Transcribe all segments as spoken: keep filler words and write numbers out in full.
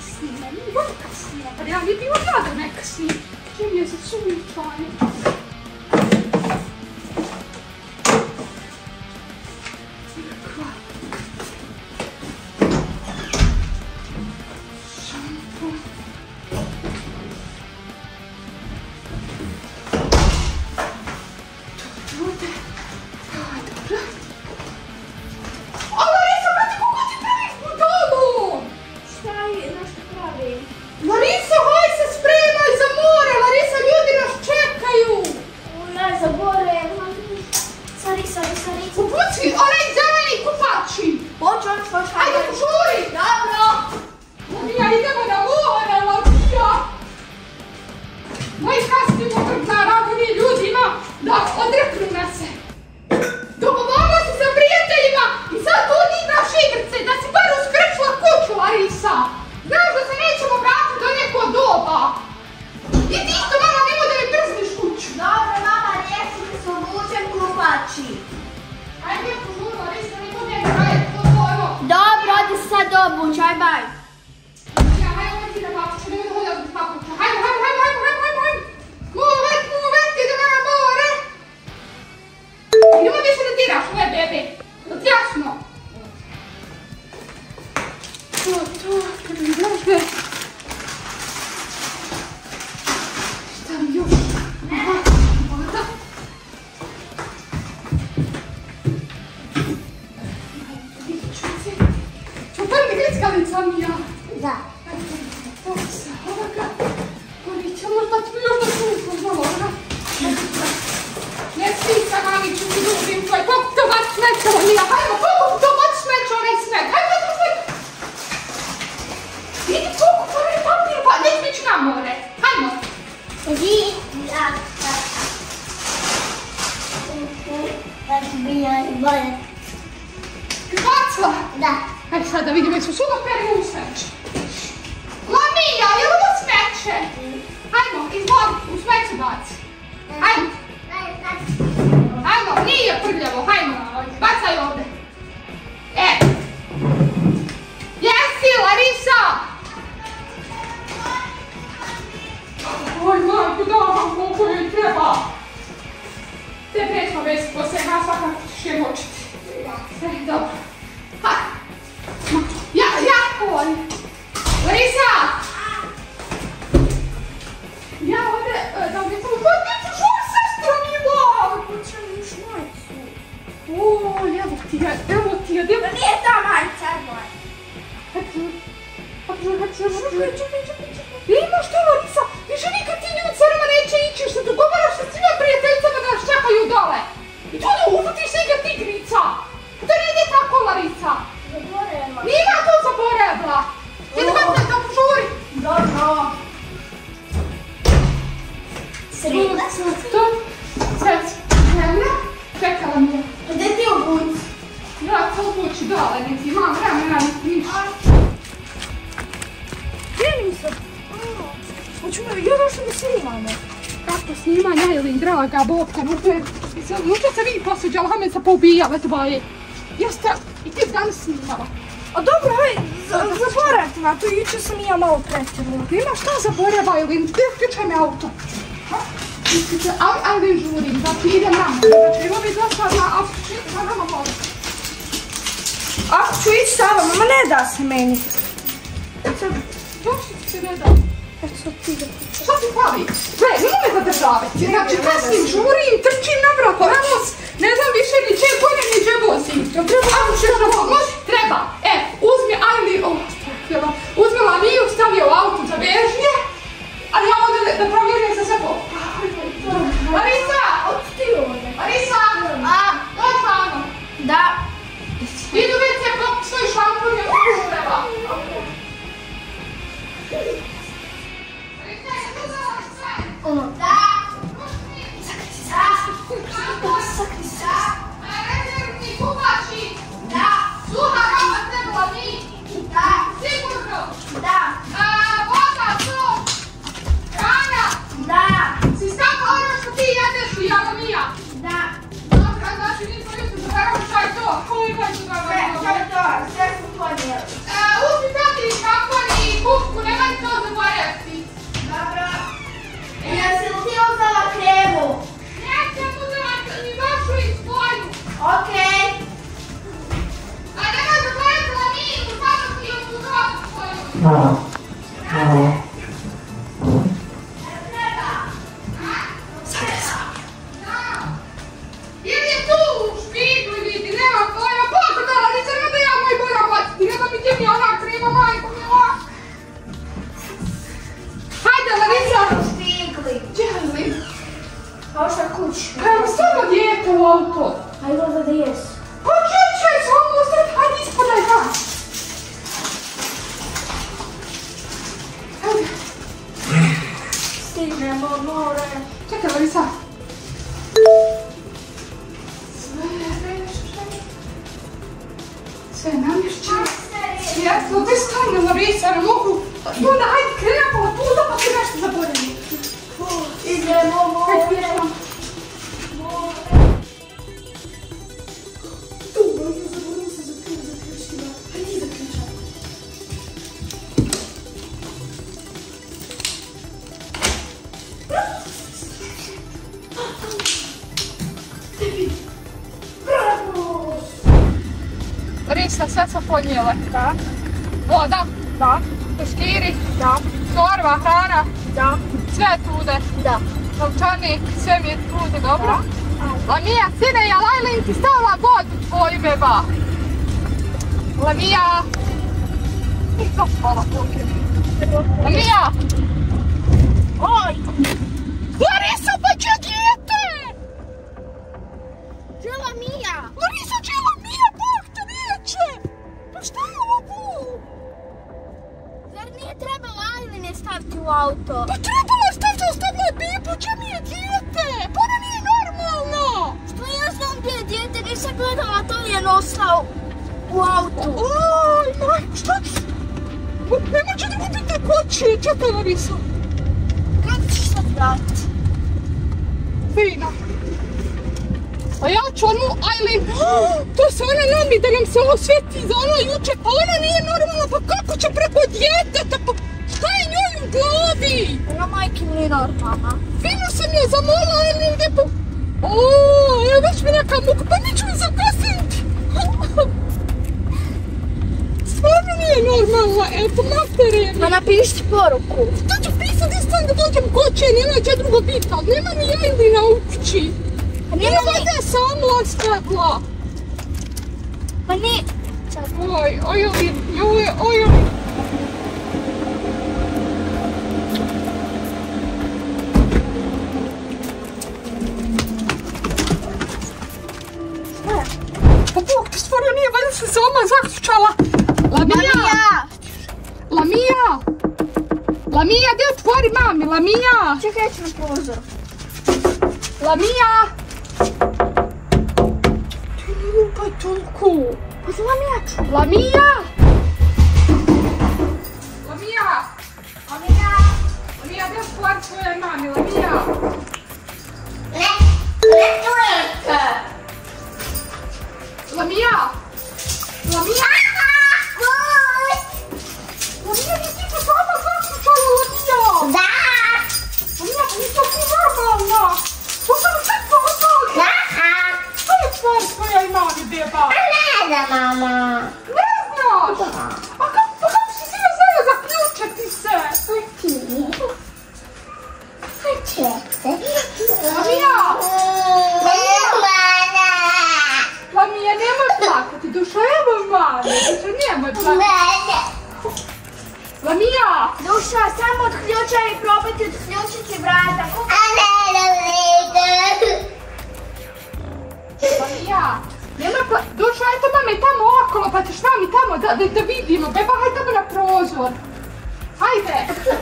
kasnije, nije bolje kasnije, pa ja bi bilo rado ne kasnije. Čim je se sunčanje. Poubijala tvoje. Jeste, i ti danas snimala. A dobro, hej, zaboravite na to, jučer sam i ja malo pretjerala. Ima šta zaborava, Ilin, gdje isključaj mi auto? Isključaj, ajde žurim, da ti idem nama. Znači, ovo bi dosadna, a da nama volim. Ako ću ići sa vama, ma ne da se meni. Što ti se ne da? Eto sad ti da ti. Šta ti fali? Sve, nemoj me zadržavati. Znači, kasnim, žurim, trčim na vrata, ramos, ne znam više ni če konjem, ni če vozim. Ako ćeš na pomoć, treba. E, uzmi Ajli, o, uzmi Lamiju, stavi u auto za vežnje, a ja onda da provjerim za sve po. Marisa! Otko ti ovdje? Marisa! A, dođi vamo. Da. Idu već se poput svoj šampun, je možeš treba. Marisa, je tu za sve? Ono. Da. Sakrati, sakrati. Sakrati. Ili je tu u špiglu, vidi, nema pojma, Boga da, Larica, nema da ja moj moram baciti, nema mi ti mi ona krima, majko mi ova. Hajde, Larica! Špigli. Gdje je Larica? Kao šta kući. Evo, stvarno dijete u auto. Ajde da da jes. Pa čeće, samo ostati, hajde ispodaj ga. Hajde. Stignemo more. Čekaj, Larica. Sve je namješćeno. Sve je namješćeno. Svjetlo, gdje stane, Larica, ne mogu. Onda, hajde, krenemo od tuda pa ti nešto zaboravim. Idemo more. Hajde, pijemo. Larisa, sve sam podnijela. Da. Voda, Da. peškiri, Da. torba, hrana, Da. sve je tude. Da. Novčanik, sve mi je tude, dobro? Da. Lamija, sine, ja Lajlin ti stavila vodu tvoju, beba. Lamija. I to spala poke. Lamija. Oj! Larisa, pa će dijete! Gdje Lamija? Larisa, će Lamija, Bog te neće! Pa šta je ovo? Zar nije trebalo Ajline staviti u auto? Pa trebalo je staviti, ostavila je bebu, će mi je dijete! Pa ona nije normalna! Što ja znam gdje je dijete, nisam gledala, to mi je nosila u autu. Oj, maj, šta ću? Nema će da gubite koći, čekaj Larisa. Kako ćeš sad vratiti? Fina. A ja ću onu Ajlin, to se ona nami da nam se osveti za ono juče, pa ona nije normalna, pa kako će preko djeteta, pa šta je njoj u glavi? Ona majke mi nije normalna. Fino sam je zamolila, ali mi ide po... Oooo, evo već mi neka muka, pa neću mi zakasniti. Stvarno nije normalna, evo po matere. Pa napiši poruku. To ću pisati stan da dođem koće, nema će drugo biti, ali nema mi Ajlina u kući. Pa nema Nema ni... da je sama oskakla. Pa ni... Čak. Oj, oj, oj, oj, oj, oj. Šta je? Pa Bog te stvorio, nije valjda se sama zaključala. Lamija! Lamija! Lamija, gdje otvori mami, Lamija! Čekaj, ja ću na prozor. Lamija! Ti ne lupaj toliko. Pa znam ja ću. Lamija! Lamija! Lamija! Lamija, gdje otvori svoje mami, Lamija! Ne, ne čujem se. Lamija! Lamija! Oj! Lamija, ti ti se sama zaključala, Lamija! Da! Lamija, ti to ti normalna! To sam sve pozvali! Da! Što je stvar svoja i mami, beba? Ne da, mama. Ne znaš! A kako, pa kako si sve znala zaključati se? Aj ti. Aj čekaj. Lamija! Mama! Lamija, nemoj plakati, duša, evo mami, duša, nemoj plakati. Lamija! Duša, samo odključaj i probajte odključiti vrata. Lamija! Nemoj plakati, duša, eto mame tamo okolo, pa ćeš mami tamo da, da, da vidimo. Beba, hajde tamo na prozor. Hajde!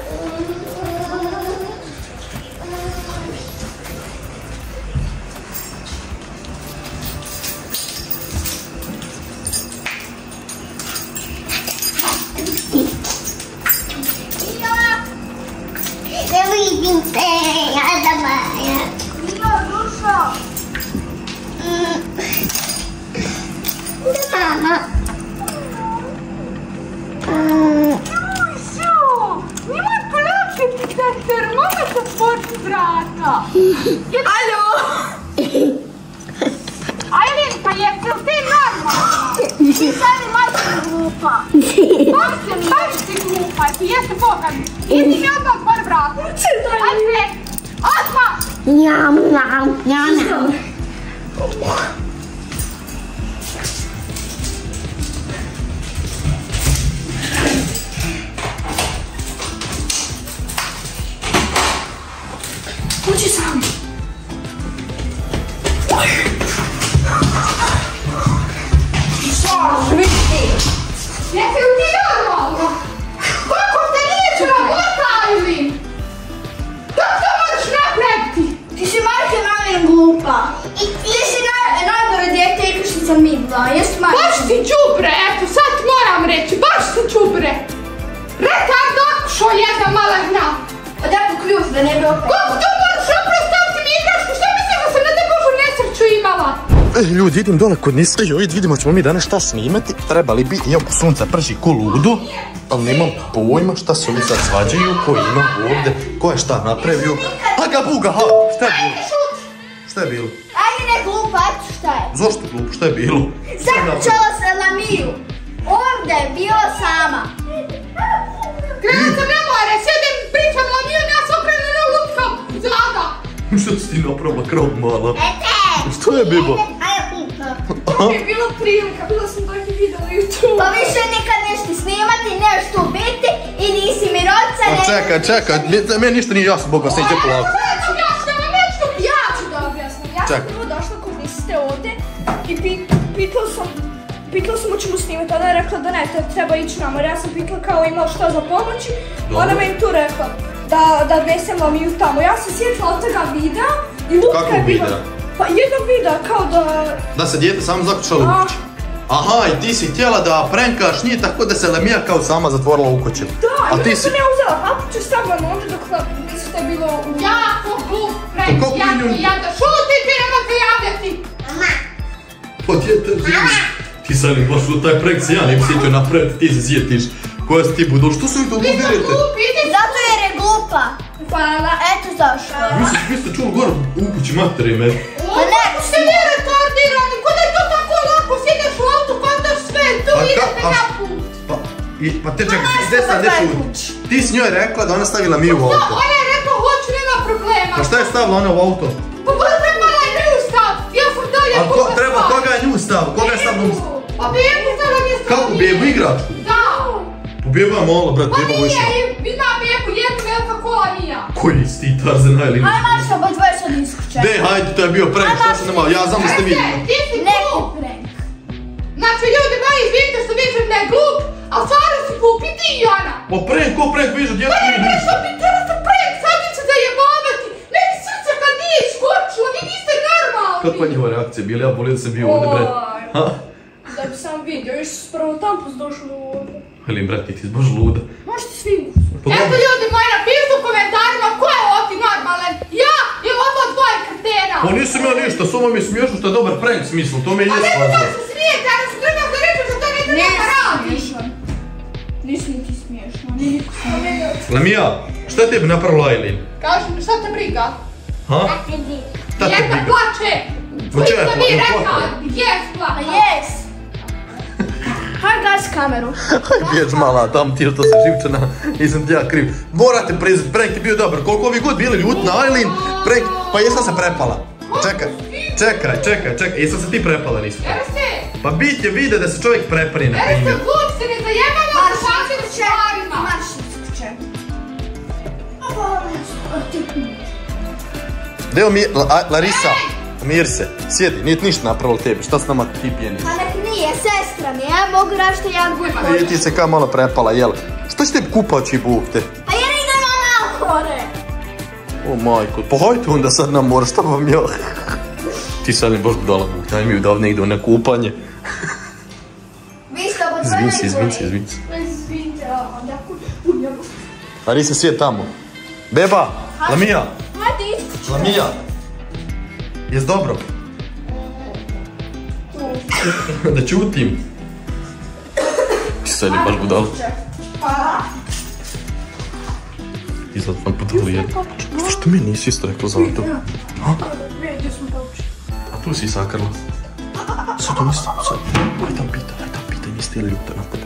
Ne vidim te, jada Maja. Mio, dušo. Da, mama. Jujso! Nemoj plakati, da termometar otvori vrata. Alo! Ajlin, pa jesi li ti normalna? Ti sad majke glupa. Baš si, baš si glupa, ti jeste Boga mi. Idi mi odmah bar vrati. Ajde, odmah! Njam, njam, njam, njam. Uči sam. Jesi li ti normalno? Kako ste nijeću rabotali? Kako to možeš napraviti? Ti si majke namjerom glupa. Ti si najgore dijete ikad što sam vidjela. Jesi majke? Baš si čubre, eto sad moram reći, baš si čubre. Retardačo jedna malena. Pa da poključ da ne bi opet. Kako to možeš napraviti mi igračku? Što mislim da sam na te Božu nesreću imala? E, ljudi, idem dole kod Nisa i ovdje vidimo ćemo mi danas šta snimati. Trebali bi, evo, sunce prži ko ludu, ali nemam pojma šta se oni sad svađaju, ko ima ovdje, ko je šta napravio. Aga buga, ha, šta je bilo? Šta je bilo? Ajde ne glupa, eto šta je. Zašto glupo, šta je bilo? Zaključala se Lamiju. Ovdje je bila sama. Krenut sam ne more, sjedim, pričam Lamiju, ja sam okrenula lutkam zada. Šta si ti napravila krov mala? Ete! Što je beba? Ajde puta. To mi je bila prilika, bila sam taki video na YouTube. Pa više nikad nešto snimati, nešto biti i nisi mi roca. A čekaj, čekaj, meni ništa nije jasno, Boga, se iđe polako. Ja ću da objasnim. Ja sam prvo došla kod niste ovdje i pitala sam Pitala sam o čemu snimati, ona je rekla da ne, treba ići namor. Ja sam pitala kao imala šta za pomoći, ona me i tu rekla da odnesem Lamiju tamo. Ja sam sjetila od toga videa i Lutka je bila... Pa jednog videa kao da... Da se dijete samo zaključalo u kući. Aha, i ti si htjela da prankaš njih tako da se Lamija kao sama zatvorila u kući. Da, i onda sam ja uzela papuću, stavila onda dok niste bilo u... Jako glup prank, jako jada. Šutite, nemojte javljati! Mama! Pa djete, ti sad ne baš u taj prank se ja ne bi sjetio napraviti, ti se sjetiš. Koja si ti budol, što su vi to udirite? Zato jer je glupa. Hvala, eto zašto. Vi ste čuli gore u kući materime. Pa ne, ste vi retardirani, kada je to tako lako, sjedeš u auto, kontaš sve, tu idete na put. Pa te čekaj, gdje sad ne šuti? Ti si njoj rekla da ona stavila Miju u auto. Ona je rekla, hoću, nema problema. Pa šta je stavila ona u auto? Pa bolj trebala je nju stav, ja sam dalje A ko treba, koga je nju stav? Koga je stavila nju stav? Pa bebu stavila mi je stavila. Kako bebu, igračku? Da. Pa beba je malo, brat, Pa beba vojša. nije, ima bebu, jednu velika kola nija. Koji si ti Tarzan Najlin? Aj mašta, ba dvoje sad iskuće. De, hajde, to je bio prank, šta se nema, ja znam da ste vidjeli. Ti si Neki glup. prank. Znači ljudi moji, izvinite što vidim da je glup, ali stvarno si glup i ti i ona. Pa prank, ko prank, vidiš, djeca Pa nije ne ništa. što bi tada to prank, sad će zajebavati. Meni srce kad nije iskočilo, vi niste normalni. Kakva je njihova reakcija bila, ja bolio da sam bio ovdje, bre. Ha? Da bi sam vidio, još s prvo tampus došlo ovdje. Helin, brat, ti si baš luda. Možete svi Pa Eto dobro. ljudi moji, napišite u komentarima ko je ovdje normalan, ja ili ovo dvoje kretena. Pa nisam ja ništa, samo mi je smiješno što je dobar prank smisl, to me i A je ne da spazio. se smijete, ali se treba da reći da to ne treba radiš. Nisi niti smiješno, ni niko sam. Lamija, šta je tebi napravila Ajlin? Kaži mi, šta te briga? Ha? Šta te Jedna briga? plače. Ma čega Što mi je rekao, plače? jes Pa plače. jes. Hajde gasi kameru. Bjež mala, dam ti što se živčana, nisam ti ja kriv. Morate priznat, prank je bio dobar, koliko ovi god bili ljut na Ajlin, prank, pa jesam se prepala. Čekaj, čekaj, čekaj, čekaj, jesam se ti prepala, nisam. Jer se, Pa bit je vide da se čovjek prepari, na jer se primjer. glup se ne zajebamo sa takvim stvarima. Marš iskuće. Deo mi, La- Larisa, mir se, sjedi, nije ništa napravilo tebi, šta s nama ti pijeni? Pa nek nije, sestra mi, ja mogu raš što ja glupo. Nije ti se kao malo prepala, jel? Što će tebi kupaći bukte? Pa jer idemo na hore. O majko, pa hajte onda sad na more, šta vam ja? Ti sad ne baš budala bukte, ajme mi davne idu na kupanje. Vi ste obo Izvin se, izvin se, izvin se. Izvinite, onda kunjamo. Larisa, sjed tamo. Beba, Lamija, Hajde iskuće. Lamija. Jes dobro? Da čutim. Ti sad je baš budala. Hvala. Izgled vam budala jedno. Što mi nisi isto rekla za to? Vidio smo pauče. A tu si sakrla. Sad to mislim, sad. Aj tam pita, aj tam pita niste ili ljuta napad.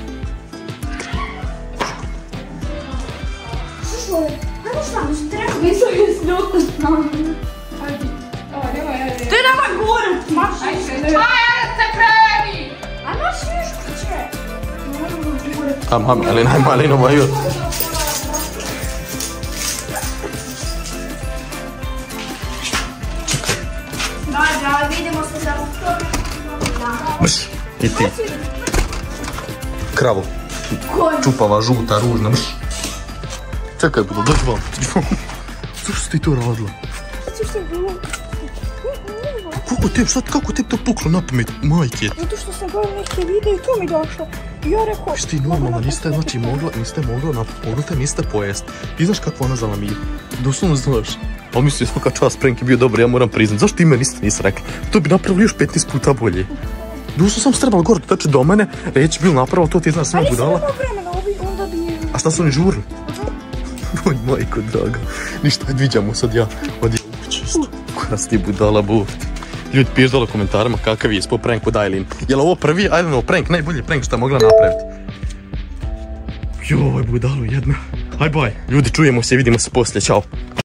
Slušaj, ajmo šta, mi se treba... Nisam je sljuta. Ajde. Ovo, nemoj, ajde. Ti nemoj govorit, maš. Ajde, se kreni! A maš još kuće. A mami, ali najmalino moju. Da, da, vidimo se za to. Mrš, i ti. Kravo. Čupava, žuta, ružna, mrš. Čekaj, budu, dođi vam. Zašto si ti to radila? Zato što je bilo... Kako te, sad, kako te to puklo na pamet, majke? Zato što sam gledala neke videe i to mi došlo. I ja rekao... Šti normalno, niste, znači, mogla, niste mogla, na, mogli te niste pojest. Ti znaš kako ona zalamira? Doslovno znaš. Pa mislio svaka čast, prank je bio dobar, ja moram priznat. Zašto ti me niste nisi rekli? To bi napravili još petnaest puta bolje. Doslovno sam strebala gore, tače do mene, reći bil napravila, to ti znaš, sam budala. Ali sam imao vremena, ovi, onda bi... A šta su oni žurili? Oj, majko draga. Ništa, ajde vidjamo sad ja. Odi u kuću isto. Koja si ti budala, bud. Ljudi, piš dole u komentarima kakav je ispao prank od Aileen. Je li ovo prvi Aileen prank, najbolji prank što je mogla napraviti? Joj, budalo jedna. Aj baj, ljudi, čujemo se i vidimo se poslije, čao.